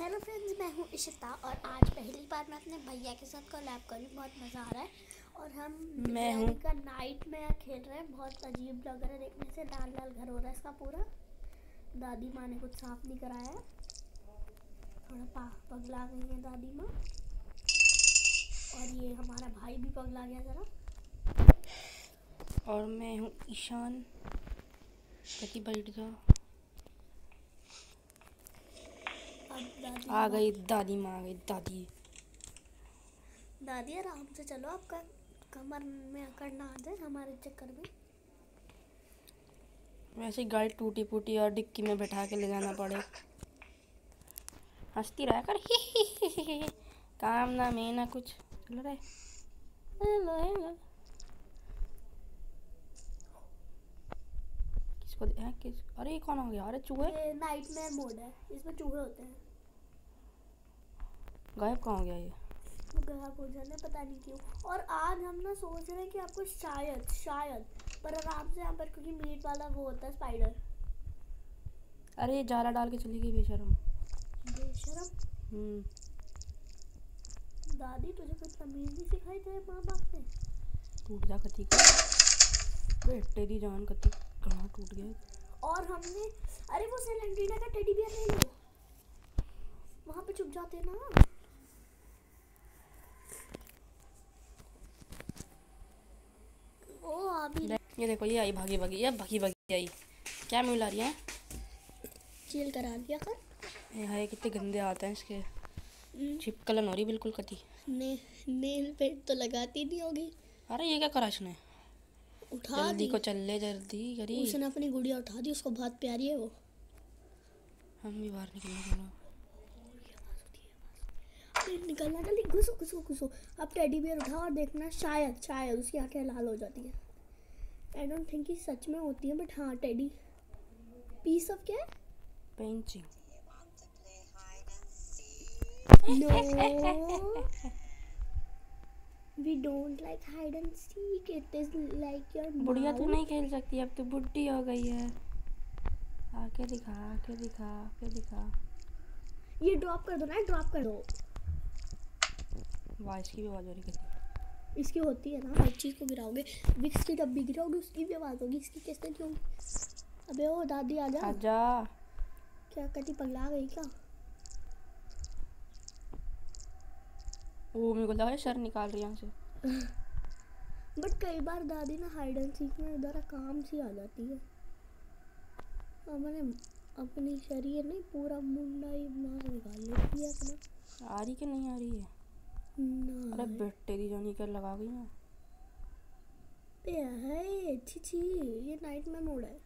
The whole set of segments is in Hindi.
हेलो फ्रेंड्स, मैं हूँ इशिता और आज पहली बार मैं अपने भैया के साथ कोलैब कर रही हूँ। बहुत मज़ा आ रहा है और हम बिरयानी का नाइट में खेल रहे हैं। बहुत अजीब लग रहा है देखने से। लाल लाल घर हो रहा है इसका पूरा। दादी माँ ने कुछ साफ नहीं कराया है, थोड़ा पगला गई है दादी माँ। और ये हमारा भाई भी पगला गया ज़रा। और मैं हूँ ईशान। कति बैठ जा। आ गई दादी माँ, आ गई दादी। दादी आराम से चलो, आपका कमर में अकड़ ना आ जाए हमारे चक्कर में। वैसे ही गाड़ी टूटी फूटी और डिक्की में बैठा के ले जाना पड़े। हंसती रहा कर। काम ना में ना कुछ चल रहा है। किसको किस? अरे ये कौन हो गया? अरे चूहे। ये नाइटमेयर मोड है, इसमें चूहे होते हैं। गायब कहाँ हो गया ये? वो गायब हो जाने पता नहीं क्यों। और आज हम ना सोच रहे हैं कि आपको शायद पर आराम से यहाँ पर, क्योंकि मीट वाला वो होता है स्पाइडर। अरे ये जाला डाल के चली गई बेशरम। दादी तुझे कुछ तमीज नहीं सिखाई तेरे माँ बाप ने? टूट जा कति का तेरी जान। कति कहाँ टूट गया। और हमने अरे वो सेलेंड्रीना का टेडी बियर ले लो, वहाँ पे छुप जाते हैं ना। ओ अभी ये देखो, ये आई भागी भागी, ये भागी भागी आई। क्या मिला रही है? जेल करा दिया कर। ये हाय कितने गंदे आते हैं इसके। चिपकलन हो रही बिल्कुल कति। नेल पेंट तो लगाती नहीं होगी। अरे ये क्या करा इसने? उठा जल्दी को चल ले, जल्दी करी। उसने अपनी गुड़िया उठा दी, उसको बहुत प्यारी है वो। हम भी बाहर निकलने निकलना जल्दी, घुसो। अब टेडी बियर उठाओ और देखना, शायद उसकी आंखें लाल हो जाती है। आई डोंट थिंक कि सच में होती है, बट हाँ टेडी पीस ऑफ क्या है? पेंचिंग। No, we don't like hide and seek. It is like your mouth. बुढ़िया तू नहीं खेल सकती, अब तो बुढ़ी हो गई है। आके दिखा। ये ड्रॉप कर दो ना, ड्रॉप कर दो। वाह, इसकी भी आवाज हो रही है। इसकी होती है ना, हर चीज को गिराओगे। विक्स की जब भी गिराओगे उसकी भी आवाज होगी, इसकी कैसे नहीं होगी? अबे ओ दादी आजा। क्या कटी पगला गई क्या? वो मेरे को लगा शर निकाल रही है यहाँ से। बट कई बार दादी ना हाइड एंड सीक में इधर काम सी आ जाती है। मैंने अपनी शरीर नहीं, पूरा मुंडा ही मार निकाल लेती है अपना। आ रही कि नहीं आ रही है? अरे बेटे दी जानी कर लगा गई है। है छी, ये नाइट में मोड है।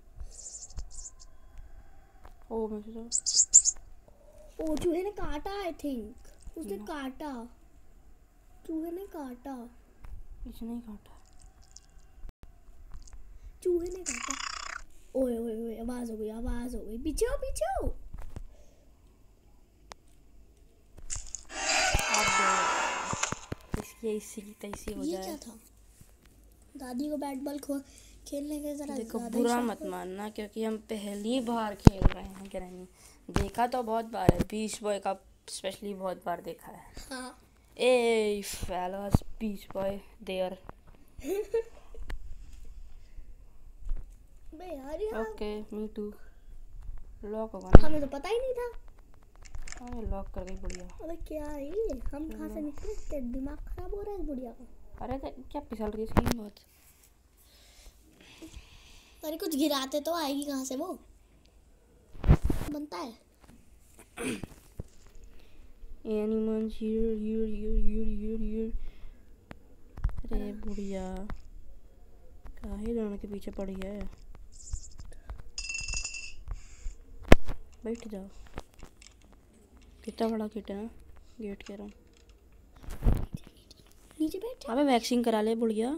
ओ मैं तो चूहे ने काटा, आई थिंक उसने काटा। चूहे ने काटा। इसने ही काटा। चूहे ने काटा। ओए आवाज हो गई। पीछे हो। इसी की तैसी हो जाए। ये क्या था? दादी को बैट बॉल खेलने के जरा देखो, ज़्यादा बुरा मत मानना, क्योंकि हम पहली बार खेल रहे हैं ग्रैनी। देखा तो बहुत बार है, बीच बॉय का स्पेशली बहुत बार देखा है। हाँ। ए fellas, बीच बॉय देयर। बे यार ये ओके, मी टू। लॉक होगा ना? हमें तो पता ही नहीं था। अरे लॉक कर गई बुढ़िया। अबे क्या है ये? हम कहाँ से निकले? तेरा दिमाग खराब हो रहा है बुढ़िया का। अरे क्या फिसल रही है स्क्रीन बहुत। अरे कुछ गिराते तो आएगी कहाँ से वो? बनता है। Animals here. अरे बुढ़िया काहे जाने के पीछे पड़ी है? बैठ जाओ। कितना बड़ा गेट है ना, गेट कह रहा हूँ। नीचे बैठ जा। अबे वैक्सीन करा ले बुढ़िया।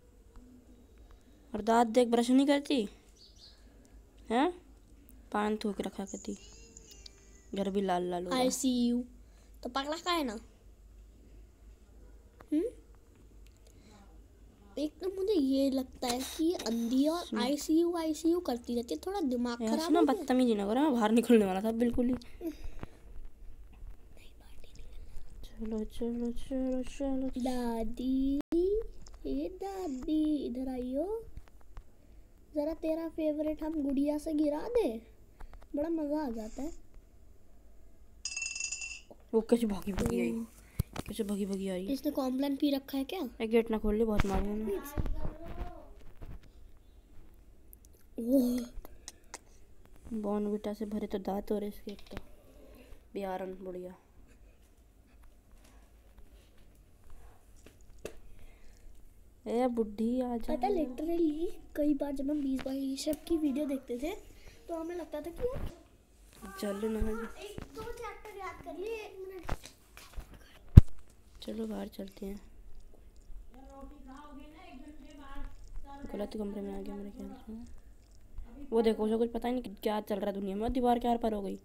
और दांत देख, ब्रश नहीं करती हैं? पान थूक रखा करती, घर भी लाल लाल हो रहा है। ICU तो पगला का है ना। एक तो मुझे ये लगता है कि अंधी और ICU करती रहती है। थोड़ा दिमाग खराब ना, है। बदतमीजी ना करो, मैं बाहर निकलने वाला था बिल्कुल ही। चलो चलो चलो चलो। दादी, ये दादी इधर आइयो, जरा तेरा फेवरेट हम गुड़िया से गिरा दे, बड़ा मजा आ जाता है। वो कैसे भागी भागी आई, कैसे भागी भागी आई। इसने कॉम्प्लान पी रखा है क्या? एक गेट ना खोल ले, बहुत मारूंगा ना। बॉर्नविटा से भरे तो दांत हो रहे इसके, एक तो बिहारन बुढ़िया। ए बुढ़ी आ जा। पता लिटरली कई बार जब हम 20 बाई शब की वीडियो देखते थे तो हमें लगता था कि चलो ना, एक दो चैप्टर याद कर लिए, 1 मिनट। चलो बाहर चलते हैं। गलत कमरे में आ गया मेरे ख्याल से। वो देखो, उसे कुछ पता ही नहीं क्या चल रहा है दुनिया में। दीवार के आर पार हो गई।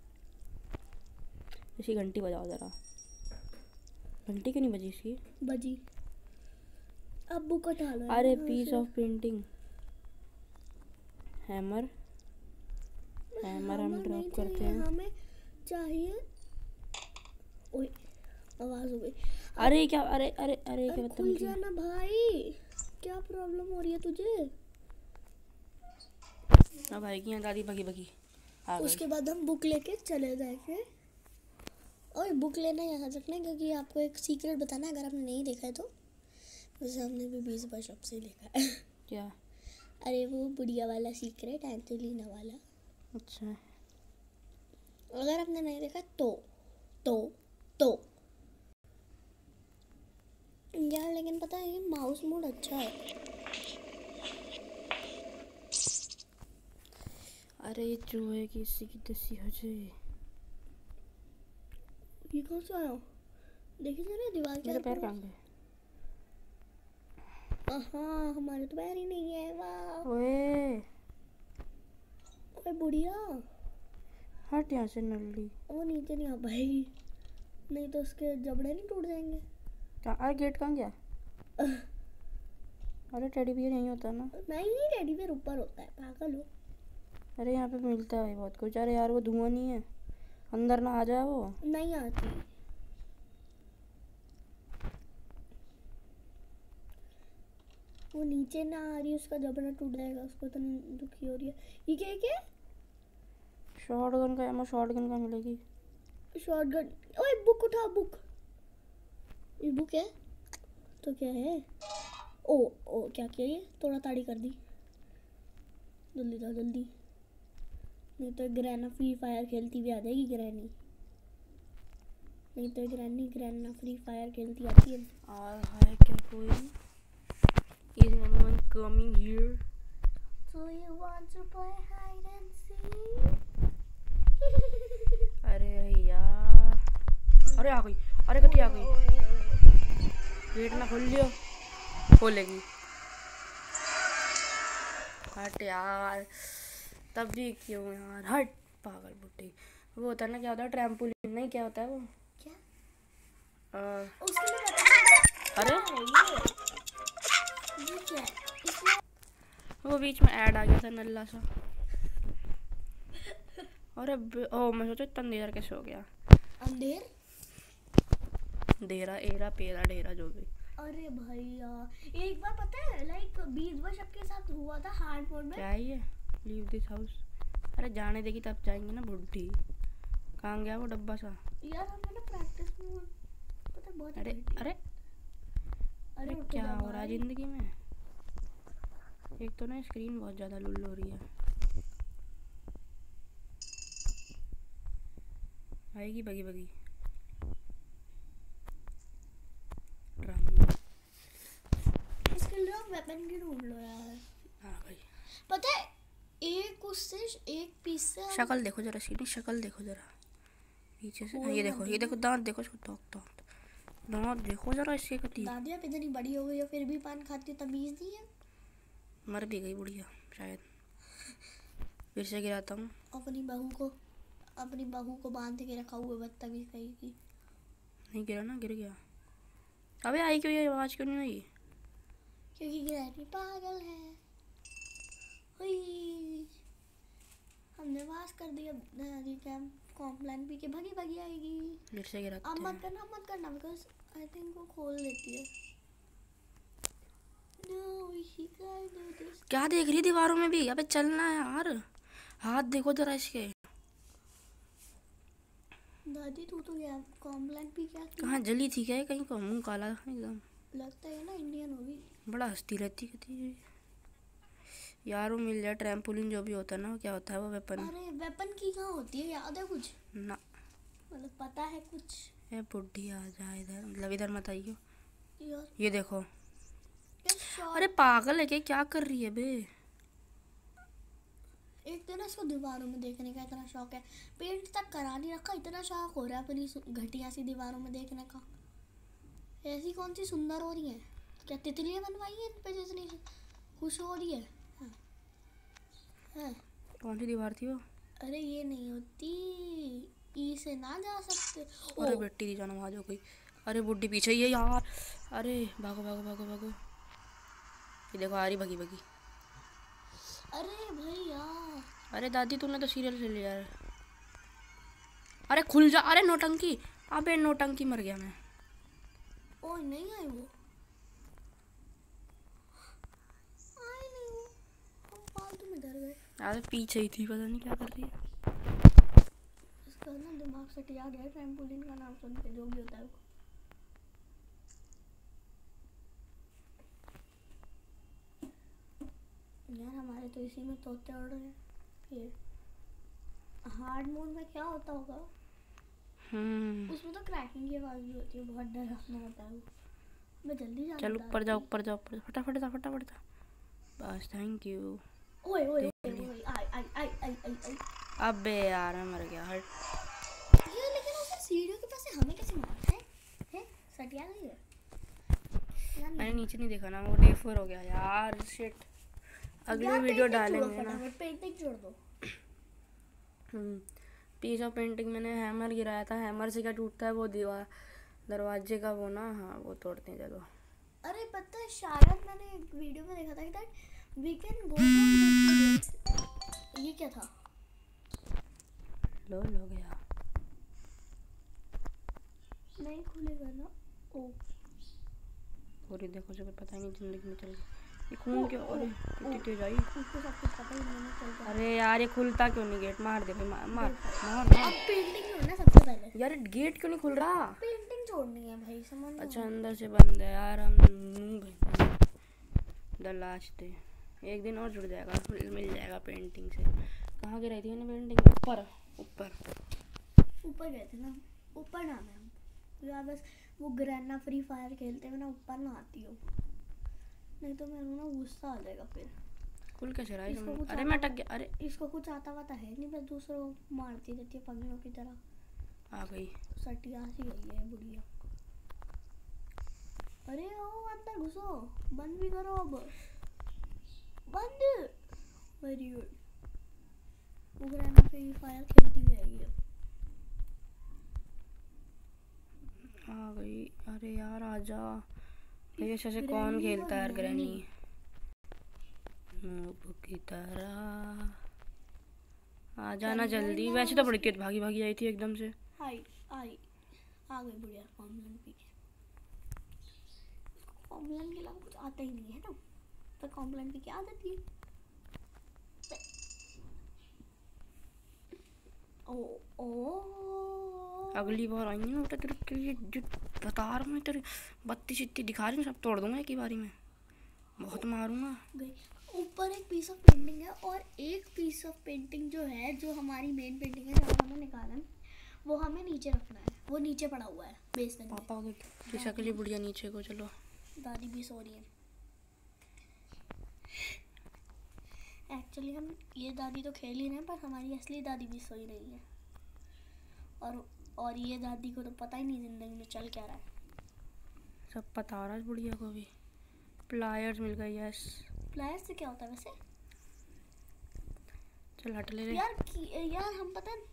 इसकी घंटी बजाओ जरा। घंटी क्यों नहीं बजी इसकी? बजी। अब बुक उठा लो। अरे piece of painting. Hammer, hammer हम ड्रॉप करते हैं। हमें चाहिए। ओए आवाज हो गई। अरे क्या, अरे अरे अरे क्या खुल जाना भाई, क्या प्रॉब्लम हो रही है तुझे? अब आएगी यहाँ दादी भगी भगी आ गई। उसके बाद हम बुक लेके चले जाएंगे। और बुक लेना यहाँ रखना है क्योंकि आपको एक सीक्रेट बताना है, अगर आपने नहीं देखा है तो। वैसे हमने भी 20 बार शॉप से देखा है। क्या? अरे वो बुढ़िया वाला सीक्रेट, एंथेलिना वाला। अच्छा, अगर आपने नहीं देखा तो यार, लेकिन पता है ये माउस मोड अच्छा है। अरे चूहे की की दसी हो जाए। ये कौन सा आया? देखिए जरा दीवार के मेरे पैर कहाँ गए? हाँ, हमारे तो पैर ही नहीं है। वाह। ओए ओए बुढ़िया, हट यहाँ से नल्ली। वो नीचे नहीं आ पाएगी, नहीं तो उसके जबड़े नहीं टूट जाएंगे। कहाँ? अरे गेट कहाँ गया? अरे टेडी बियर नहीं होता ना? नहीं, टेडी बियर ऊपर होता है, पागल हो। अरे यहाँ पे मिलता है बहुत कुछ। अरे यार वो धुआं नहीं है, अंदर ना आ जाए वो। नहीं आती। वो नीचे ना आ रही, उसका जबड़ा टूट जाएगा, उसको तो दुखी हो रही है। ये क्या है? क्या शॉटगन का एमो, शॉटगन का मिलेगी। शॉटगन? ओए बुक उठा, बुक। ये बुक है तो क्या है? ओ क्या किया ये? तोड़ा ताड़ी कर दी। जल्दी जाओ जल्दी, नहीं तो ग्रैना फ्री फायर खेलती भी आ जाएगी। ग्रैनी नहीं तो ग्रैना फ्री फायर खेलती आती है। और है क्या कोई? Is anyone coming here? Do you want to play hide and seek? अरे यार, अरे आ गई, अरे कटी आ गई। गेट ना खोल लियो, खोलेगी। हट यार, तब भी क्यों यार, हट पागल बुड्ढी। वो होता है ना, क्या होता है ट्रैम्पोलिन, नहीं क्या होता है वो? क्या? उसके लिए अरे ये क्या है? वो बीच में ऐड आ गया था नल्ला सा। अरे ओ मैं सोचा इतना अंधेरा कैसे हो गया। अंधेर देरा एरा पेरा डेरा जो भी। अरे भैया, एक बार पता है लाइक 20 वर्ष आपके साथ हुआ था हार्ड मोड में। क्या है ये? Leave this house. अरे जाने देगी तब जाएंगे ना बुड्ढी। कहाँ गया वो डब्बा सा? यार हमने ना प्रैक्टिस में पता बहुत। अरे अरे अरे क्या हो रहा है जिंदगी में? एक तो ना स्क्रीन बहुत ज़्यादा लुल हो रही है। आएगी बगी बगी। इसके लिए आप वेपन की ढूंढ लो यार। आ गई। पता है एक उससे एक पीस से शक्ल देखो जरा, सीधी शक्ल देखो जरा पीछे से। ये देखो दांत देखो, दांत देखो जरा इसके कटी। दादी आप इतनी बड़ी हो गई हो फिर भी पान खाती हो, तमीज नहीं है। मर भी गई बुढ़िया शायद। फिर से गिराता हूँ। अपनी बहू को बांध के रखा हुआ बदतमीज कहीं की। नहीं गिरा ना, गिर गया। अबे आई क्यों, ये आवाज़ क्यों नहीं हुई? क्योंकि ग्रैनी पागल है। हुई हमने पास कर दिया दादी का कॉम्प्लान पी के भगी भगी आएगी। फिर से गिराते अब हैं। मत करना बिकॉज आई थिंक वो खोल देती है। No, she can't do this. क्या देख रही है दीवारों में भी? अबे चलना है यार, हाथ देखो जरा इसके। दादी तू तो क्या कॉम्प्लान पी क्या की? कहाँ जली थी क्या ये? कहीं का मुंह काला एकदम। लगता है ना इंडियन होगी। बड़ा हंसती रहती है यार। वो मिल जाए ट्रैम्पोलिन जो भी होता है ना, क्या होता है वो वेपन? अरे वेपन की कहाँ होती है, याद है कुछ? ना मतलब पता है कुछ? ये बुढ़ी आ जा इधर, मतलब इधर मत आइयो। यार ये देखो। शॉट। अरे पागल है क्या कर रही है बे? एक तो ना इसको दीवारों में देखने का इतना शौक है, पेंट तक करा नहीं रखा, इतना शौक हो रहा है अपनी घटिया सी दीवारों में देखने का। ऐसी कौन सी सुंदर हो रही है? क्या तितलियां बनवाई है इन पे जितनी खुश हो रही है? हाँ। हाँ। कौन सी दीवार थी वो? अरे ये नहीं होती, ई से ना जा सकते। अरे बेटी दी जान आवाज हो गई। अरे बुढ़ी पीछे ही है यार। अरे भागो भागो भागो भागो। ये देखो आ रही भगी भगी। अरे भैया। अरे दादी तूने तो सीरियल ले लिया यार। अरे खुल जा। अरे नौटंकी। अबे नौटंकी, मर गया मैं। ओ नहीं आई वो, आई नहीं वो, हम फालतू में डर गए। अरे पीछे ही थी, पता नहीं क्या कर रही है। इसका ना दिमाग से याद है ट्रैम्पोलिन का नाम सुन के, जो भी होता है वो। यार हमारे तो इसी में तोते उड़ रहे हैं। ये हार्ड मोड में क्या होता होगा? उसमें तो क्रैकिंग की आवाज भी होती है, बहुत डरावना होता है वो। मैं जल्दी जाना। चल ऊपर जा ऊपर जा ऊपर, फटाफट जा फटाफट जा। बस थैंक यू। ओए ओए ओए आई आई आई आई आई आई। अबे यार मैं मर गया। हट। ये लेकिन उसे सीढ़ियों के पास से हमें कैसे मारता है? हैं? सटिया नहीं है यार। मैंने नीचे नहीं देखा ना, वो डे 4 हो गया यार। शिट। अगले वीडियो डालेंगे ना। पेंटिंग जोड़ दो। पीस ऑफ पेंटिंग मैंने हैमर गिराया था। हैमर से क्या टूटता है वो? दीवार दरवाजे का वो ना, हाँ वो तोड़ते हैं। चलो। अरे पता है शायद मैंने एक वीडियो में देखा था कि दैट वी कैन गो। ये क्या था? लो गया। नहीं खुलेगा ना। ओ पूरी देखो जो पता ही नहीं जिंदगी में चल गई। ये खून क्यों? अरे कितनी तेज आई। उसको सब कुछ पता ही नहीं चल रहा। अरे यार ये खुलता क्यों नहीं? गेट मार दे भाई, मार मार मार। अब पेंटिंग जोड़ना सबसे पहले। यार गेट क्यों नहीं खुल रहा? पेंटिंग जोड़नी है भाई, समझ लो। अच्छा अंदर से बंद है यार। हम द लास्ट डे। एक दिन और जुड़ जाएगा, मिल जाएगा पेंटिंग से। कहाँ गिराई थी मैंने पेंटिंग? ऊपर ऊपर गए थे ना, ऊपर ना मैं यार बस वो ग्रैंडा फ्री फायर खेलते हुए ना ऊपर ना आती हो, नहीं तो मेरे ना गुस्सा आ जाएगा फिर। खुल कैसे रहा है? अरे मैं अटक गया। अरे इसको कुछ आता वाता है नहीं, बस दूसरों को मारती रहती है पगलों की तरह। आ गई। सटिया सी गई है बुढ़िया। अरे ओ अंदर घुसो, बंद भी करो अब। बंद। Very good. वो ग्रैंडा फ्री फायर खेलती हुई आई है। आ गई। अरे यार आजा। ये ऐसे कौन खेलता है यार? ग्रैनी नूब की तरह आ जाना जल्दी। वैसे तो बड़ी तेज भागी भागी आई थी एकदम से। आई आई आ गई बुढ़िया कॉम्प्लान पी के। कॉम्प्लान के अलावा कुछ आता ही नहीं है ना, तो कॉम्प्लान पी के आ जाती है। ओ अगली बार आएंगे ना बेटा तेरे के लिए जो बता रहा हूँ, तेरे बत्ती चित्ती दिखा रही हूँ सब तोड़ दूंगा एक ही बारी में। बहुत मारूंगा। ऊपर एक पीस ऑफ पेंटिंग है और एक पीस ऑफ पेंटिंग जो है, जो हमारी मेन पेंटिंग है जो हमने निकाला है, वो हमें नीचे रखना है। वो नीचे पड़ा हुआ है बेसमेंट में। पापा की शक्ल बुढ़िया नीचे को। चलो दादी भी सो रही है। एक्चुअली हम ये दादी तो खेल ही रहे हैं, पर हमारी असली दादी भी सोई रही है। और ये दादी को तो पता ही नहीं जिंदगी में चल क्या रहा है। सब पता रहा है बुढ़िया को भी। प्लायर्स मिल गए। यस। प्लायर्स से क्या होता है वैसे? चल हट ले यार हम पता है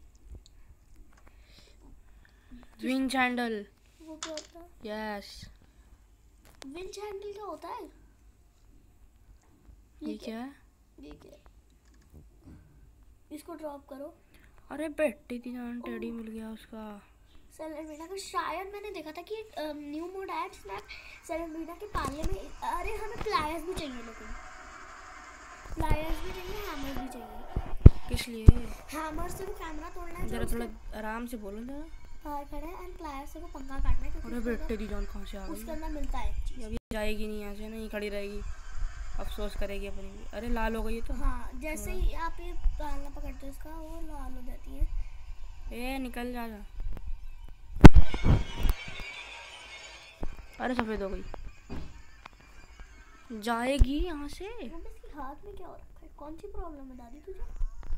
विंच हैंडल। वो क्या होता है? यस। विंच हैंडल क्या होता है? ये क्या है? ये क्या? ये इसको ड्रॉप करो। अरे बेटी थी जान, टेडी मिल गया उसका। सेलेब्रिना का शायद मैंने देखा था कि न्यू मोड आया जिसमें सेलेब्रिना के पाले में। अरे हमें प्लायर्स भी चाहिए, लेकिन प्लायर्स भी चाहिए, हैमर भी चाहिए। किस लिए? हैमर से वो कैमरा तोड़ना है। जरा थोड़ा आराम से बोलो जरा। बाहर खड़े हैं। एंड प्लायर से वो पंखा काटना है क्योंकि अरे बेटे दी जान कहाँ से आ गई? उसके अंदर मिलता है। अभी जाएगी नहीं यहाँ से, नहीं खड़ी रहेगी, अफसोस करेगी अपनी भी। अरे लाल हो गई है तो। हाँ, जैसे ही आप ये पालना पकड़ते हो इसका, वो लाल हो जाती है। ए निकल जा। अरे सफेद हो गई, जाएगी यहाँ से। इसके हाथ में क्या हो रखा है? कौन सी प्रॉब्लम है दादी तुझे?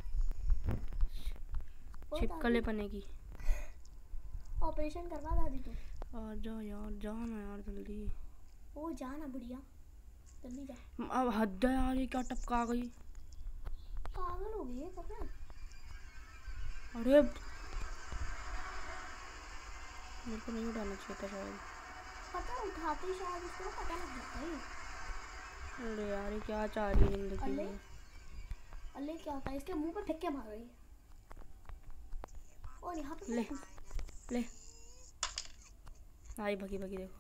छिपकले पने की। ऑपरेशन करवा दादी तू। आ जा यार, जाना यार जल्दी। ओ जाना बुढ़िया, जल्दी जा। अब हद है यार, ये क्या टपका गई? पागल हो गई है कब? अरे मेरे को नहीं उठाना चाहिए था शायद। पता उठाते ही शायद उसको पता लग जाता है। अरे यार ये क्या चाह रही है जिंदगी में? अल्ले क्या होता है? इसके मुंह पे फेंक के मार रही है। और यहाँ पे ले आई भगी भगी, देखो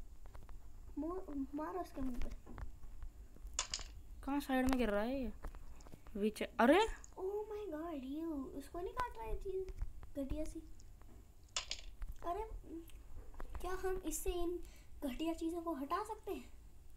मारो उसके मुंह पे। कहाँ साइड में गिर रहा है ये? बीच। अरे ओह माय गॉड, यू उसको नहीं काट रहा है चीज घटिया सी। अरे क्या हम इससे इन घटिया चीजों को हटा सकते हैं?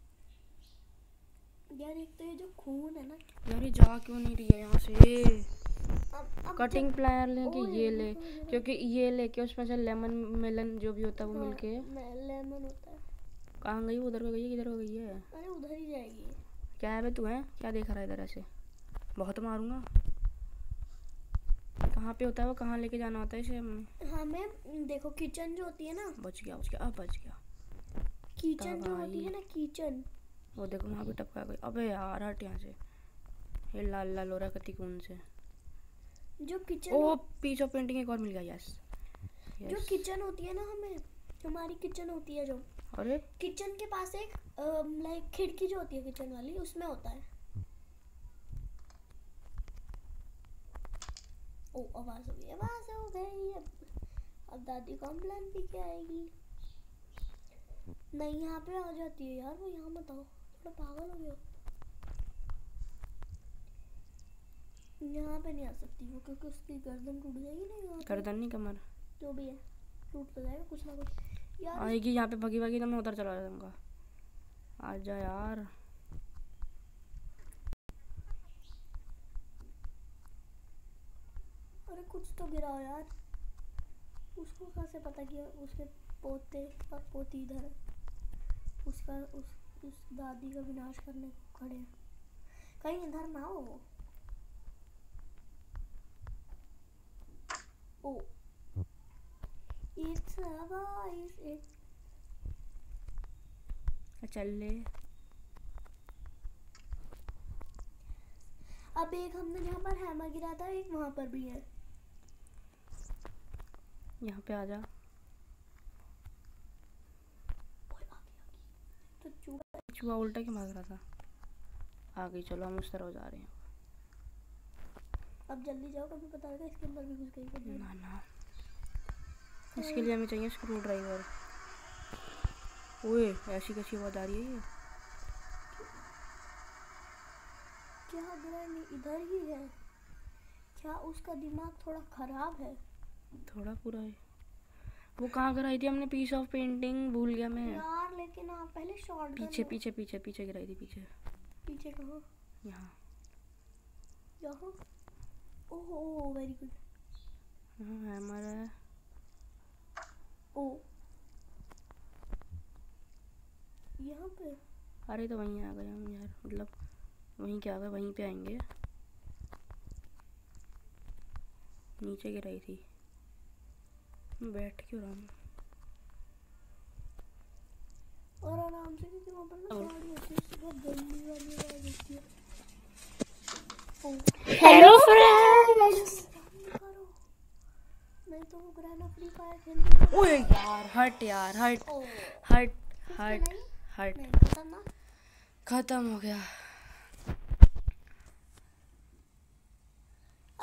यार एक तो ये जो खून है ना यार, ये जा क्यों नहीं रही है यहाँ से? कटिंग प्लायर लेके ये ले, क्योंकि ये लेके उसमें से लेमन मेलन जो भी होता है वो मिलके लेमन होता है। कहाँ गई? उधर को गई है, किधर को गई है? अरे उधर ही जाएगी। क्या है बे तू? है क्या देख रहा है इधर ऐसे? बहुत मारूंगा। कहाँ पे होता है वो? कहाँ लेके जाना होता है इसे हमें? देखो किचन जो होती है ना। बच गया अब बच गया। किचन जो होती है ना, किचन, वो देखो वहाँ पे टपका गई। अबे यार हट यहाँ से, ये लाल लाल हो रहा है कति कौन से। जो किचन ओ पीस ऑफ पेंटिंग एक और मिल गया। यस जो किचन होती है ना, हमें हमारी किचन होती है जो, अरे किचन के पास एक लाइक खिड़की जो होती है किचन वाली, उसमें होता है। ओ आवाज हो गई। अब दादी कॉम्प्लेन भी क्या आएगी? नहीं यहाँ पे आ जाती है यार वो। यहाँ मत आओ, थोड़ा पागल हो गया। यहाँ पे नहीं आ सकती वो क्योंकि उसकी गर्दन टूट जाएगी ना। यहाँ गर्दन नहीं, कमर जो भी है टूट तो जाएगा कुछ ना कुछ यार। आएगी यहाँ पे भगी भगी तो मैं उधर चला जाऊंगा। आ जा यार। अरे कुछ तो गिराओ यार। उसको कैसे पता कि उसके पोते और पोती इधर है? उसका उस दादी का विनाश करने को खड़े हैं। कहीं इधर ना हो वो। Oh it's a voice it. चल ले। अब एक हमने जहाँ पर हैमर गिरा था, एक वहाँ पर भी है। यहाँ पे आ जा। तो चूहा उल्टा क्यों भाग रहा था? आ गई, चलो हम उस तरफ जा रहे हैं। अब जल्दी जाओ, कभी पता लगा इसके अंदर भी घुस गई। ना इसके लिए हमें चाहिए स्क्रू ड्राइवर। ओए ऐसी कैसी आवाज आ रही है? ये क्या ग्रैनी इधर ही है? क्या उसका दिमाग थोड़ा खराब है? थोड़ा पूरा है। वो कहाँ गिराई थी हमने? पीस ऑफ पेंटिंग भूल गया मैं यार। लेकिन आप पहले शॉट पीछे पीछे पीछे पीछे गिराई थी। पीछे कहाँ? यहाँ। Oh very good. हाँ हैमर है। ओ यहाँ पे। अरे तो वहीं आ गए हम यार, मतलब वहीं क्या आ गए, वहीं पे आएंगे। नीचे गिराई थी। बैठ क्यों रहा हूँ? और आराम से, क्योंकि वहाँ पर ना गाड़ी होती है, बहुत गंदी वाली आवाज होती है। Hello friends. नहीं तो वो ग्रैना फ्री फायर खेलती। ओए यार हट यार, हट हट हट हट। खत्म हो गया।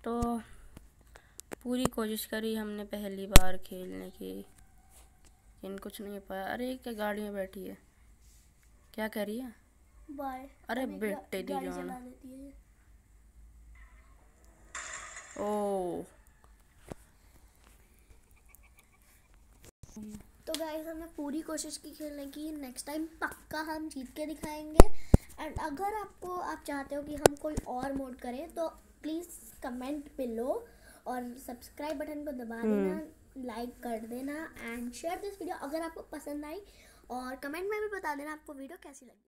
तो पूरी कोशिश करी हमने पहली बार खेलने की, लेकिन कुछ नहीं पाया। अरे क्या गाड़ी में बैठी है, क्या कह रही है? बाय। अरे बेटे दी गाड़ी जान। चला देती है ये। ओ तो गाइस हमने पूरी कोशिश की खेलने की, नेक्स्ट टाइम पक्का हम जीत के दिखाएंगे। एंड अगर आप चाहते हो कि हम कोई और मोड करें तो प्लीज़ कमेंट बिलो और सब्सक्राइब बटन को दबा देना, लाइक कर देना एंड शेयर दिस वीडियो अगर आपको पसंद आई, और कमेंट में भी बता देना आपको वीडियो कैसी लगी।